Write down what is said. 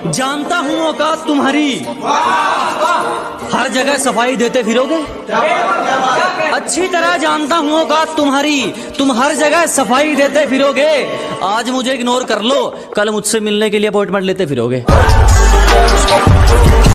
जानता हूँ औकात तुम्हारी, हर जगह सफाई देते फिरोगे। अच्छी तरह जानता हूँ औकात तुम्हारी, तुम हर जगह सफाई देते फिरोगे। आज मुझे इग्नोर कर लो, कल मुझसे मिलने के लिए अपॉइंटमेंट लेते फिरोगे।